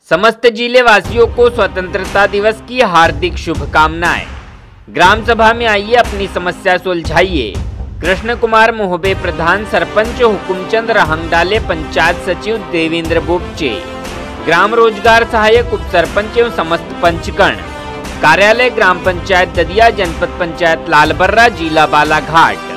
समस्त जिले वासियों को स्वतंत्रता दिवस की हार्दिक शुभकामनाएं। ग्राम सभा में आइए, अपनी समस्या सुलझाइए। कृष्ण कुमार मोहबे प्रधान सरपंच, हुकुमचंद रहंगडाले पंचायत सचिव देवेंद्र बोपचे, ग्राम रोजगार सहायक उप सरपंच एवं समस्त पंचगण। कार्यालय ग्राम पंचायत ददिया, जनपद पंचायत लालबर्रा, जिला बालाघाट।